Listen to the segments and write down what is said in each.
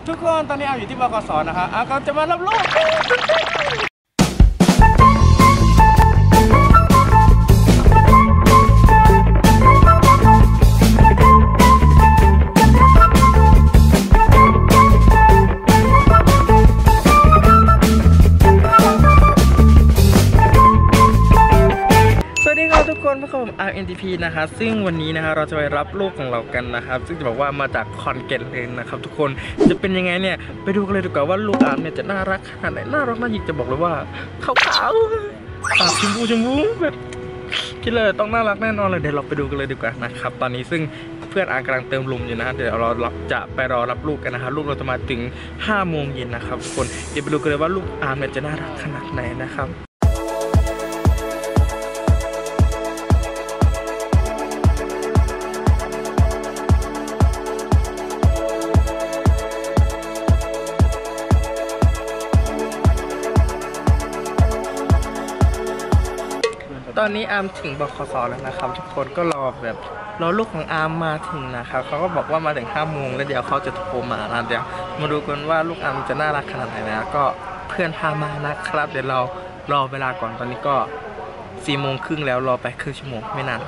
ทุกคนตอนนี้อาอยู่ที่บกสนะคะอาก็จะมารับลูกทุกคนพบกับผม RNTP นะคะซึ่งวันนี้นะคะเราจะไปรับลูกของเรากันนะครับซึ่งจะบอกว่ามาจากคอนเกตเลยนะครับทุกคนจะเป็นยังไงเนี่ยไปดูกันเลยดีกว่าว่าลูกอาร์มเนี่ยจะน่ารักขนาดไหนน่ารักน่าหยิกจะบอกเลยว่าขาวๆปากชมพูแบบคิดเลยต้องน่ารักแน่นอนเลยเดี๋ยวเราไปดูกันเลยดีกว่านะครับตอนนี้ซึ่งเพื่อนอาร์กำลังเติมลมอยู่นะเดี๋ยวเราจะไปรอรับลูกกันนะครับลูกเราจะมาถึง5 โมงเย็นนะครับทุกคนเดี๋ยวไปดูกันเลยว่าลูกอาร์มเนี่ยจะน่ารักขนาดไหนนะครับตอนนี้อาร์มถึงบขสแล้วนะครับทุกคนก็รอลูกของอาร์มมาถึงนะครับเขาก็บอกว่ามาถึง5 โมงแล้วเดี๋ยวเขาจะโทรมานะเดี๋ยวมาดูกันว่าลูกอาร์มจะน่ารักขนาดไหนนะก็เพื่อนพามานะครับเดี๋ยวเรารอเวลาก่อนตอนนี้ก็4 โมงครึ่งแล้วรอไปครึ่งชั่วโมงไม่นาน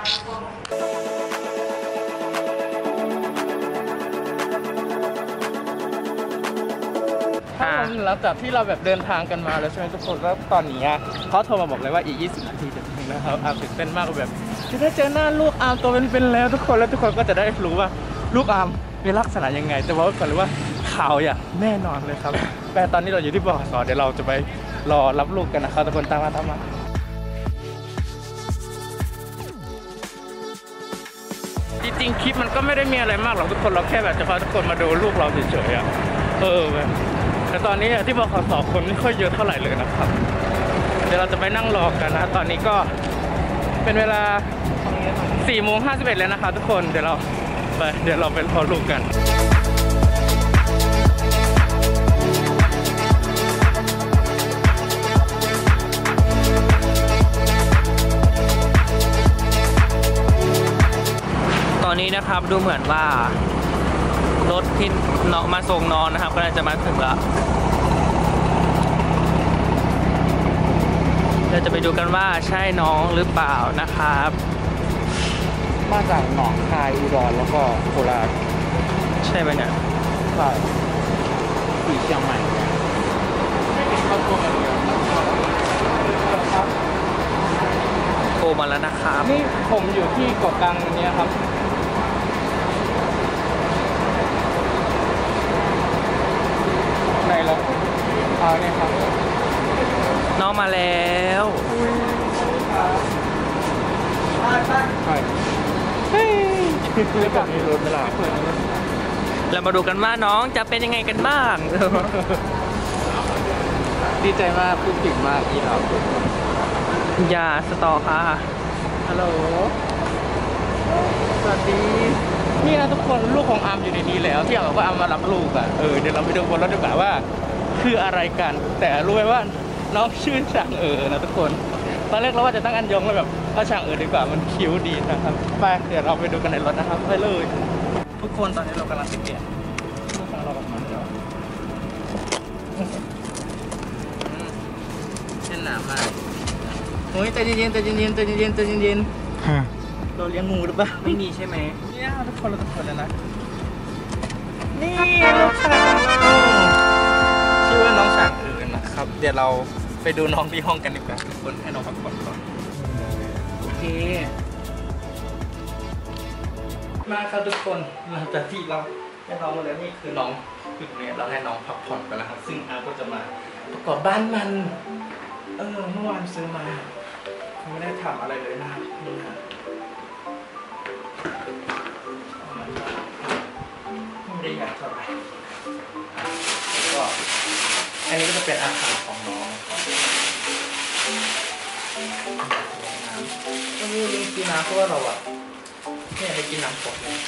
หลังจากที่เราแบบเดินทางกันมาแล้วใช่ไหมทุกคนแล้วตอนนี้เขาโทรมาบอกเลยว่าอีก20 นาทีจะถึงนะครับอาร์มตื่นเต้นมากแบบจะได้เจอหน้าลูกอาร์มตัวเป็นๆแล้วทุกคนก็จะได้รู้ว่าลูกอาร์มมีลักษณะยังไงแต่ว่าก่อนเลยว่าข่าวอย่างแน่นอนเลยครับแต่ตอนนี้เราอยู่ที่บขสเดี๋ยวเราจะไปรอรับลูกกันนะครับทุกคนตามมาจริงๆคลิปมันก็ไม่ได้มีอะไรมากหรอกทุกคนเราแค่แบบจะพาทุกคนมาดูลูกเราเฉยๆแต่ตอนนี้ที่บขสคนไม่ค่อยเยอะเท่าไหร่เลยนะครับเดี๋ยวเราจะไปนั่งรอกันนะตอนนี้ก็เป็นเวลา4:51แล้วนะครับทุกคนเดี๋ยวเราไปรอลูกกันตอนนี้นะครับดูเหมือนว่ารถที่น้องมาส่งน้องนะครับก็น่าจะมาถึงแล้วเราจะไปดูกันว่าใช่น้องหรือเปล่านะครับมาจากหนองคายอุดรแล้วก็โคราชใช่ไหมเนี่ยใช่ที่เชียงใหม่ไม่เห็นเข้าตัวกันเลยครับโทรมาแล้วนะครับนี่ผมอยู่ที่เกาะกลางเนี่ยครับไหนแล้วเนี่ยครับน้องมาแล้วใช่เฮ้ยไม่กลับมีรถเวลาเรามาดูกันว่าน้องจะเป็นยังไงกันบ้างดีใจมากพูดถึงมากอีครับอย่าสตอค่ะฮัลโหลสวัสดีนี่นะทุกคนลูกของอาร์มอยู่ในนี้แล้วที่อาร์มบอกว่าอาร์มมารับลูกเดี๋ยวเราไปดูบนรถดีกว่าว่าคืออะไรกันแต่รู้ไหมว่าน้องชื่อช่างนะทุกคนตอนแรกเราว่าจะตั้งอันยองแล้วแบบก็ช่างดีกว่ามันคิ้วดีนะครับไปเดี๋ยวเราไปดูกันในรถนะครับไปเลยทุกคนตอนนี้เรากำลังเปลี่ยนลูกของเราออกมาแล้วเส้นหนามากโอ้ยใจเย็นเราเลี้ยงงูหรือเปล่าไม่มีใช่ไหมเนี่ยทุกคนเลยนะนี่ลูกช้างชื่อว่าน้องช้างนะครับเดี๋ยวเราไปดูน้องที่ห้องกันดีกว่าทุกคนให้น้องพักผ่อนก่อนโอเคมาครับทุกคนหลังจากที่เราให้น้องมาแล้วนี่คือน้องจุดนี้เราให้น้องพักผ่อนกันแล้วครับซึ่งอาก็จะมาประกอบบ้านมันเมื่อวานซื้อมาไม่ได้ทำอะไรเลยนะครับนี่ฮะไม่ได้อยากเท่าไหร่ก็อันนี้ก็จะเป็นอาหารของน้องก็มีลิงกินน้ำเพราะว่าเราไม่อยากให้กินน้ำสดเลย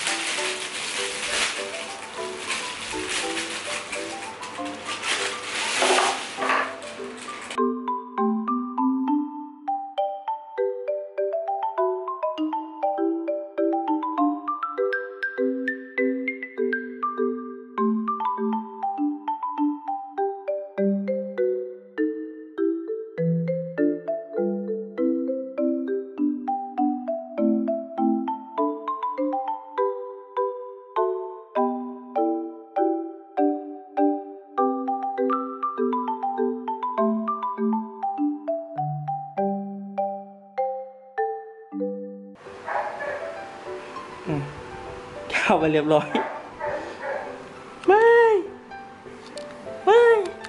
เข้าไปเรียบร้อยไม่ไม่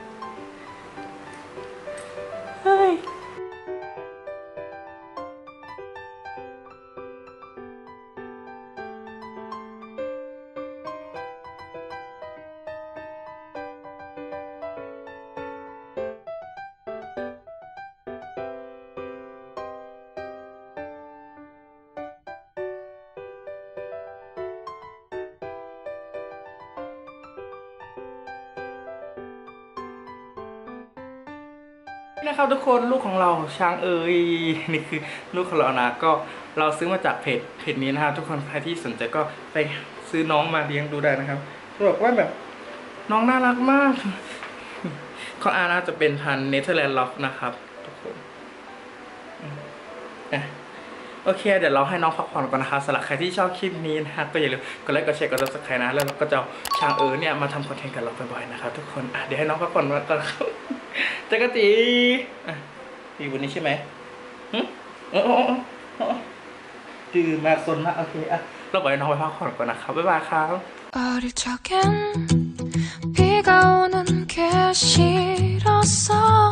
ไม่ นะครับทุกคนลูกของเราช้างเอ๋ยนี่คือลูกของเรานะก็เราซื้อมาจากเพจนี้นะครับทุกคนใครที่สนใจก็ไปซื้อน้องมาเลี้ยงดูได้นะครับบอกว่าแบบน้องน่ารักมากของอาน่าจะเป็นพันธุ์เนเธอร์แลนด์ล็อกนะครับทุกคนโอเคเดี๋ยวเราให้น้องพักผ่อนก่อนนะครับสำหรับใครที่ชอบคลิปนี้นะครับก็อย่าลืมกดไลค์กดแชร์กด Subscribe นะแล้วเราก็จะช้างเอ๋ยเนี่ยมาทำคอนเทนต์กับเราบ่อยๆนะครับทุกคนเดี๋ยวให้น้องพักผ่อนก่อนครับจักรจีอยู่บนนี้ใช่ไหมตื่นมาซนมากโอเคเราปล่อยน้องไปพักผ่อนก่อนนะครับบ๊ายบายครับ어릴적엔비가오는게싫었어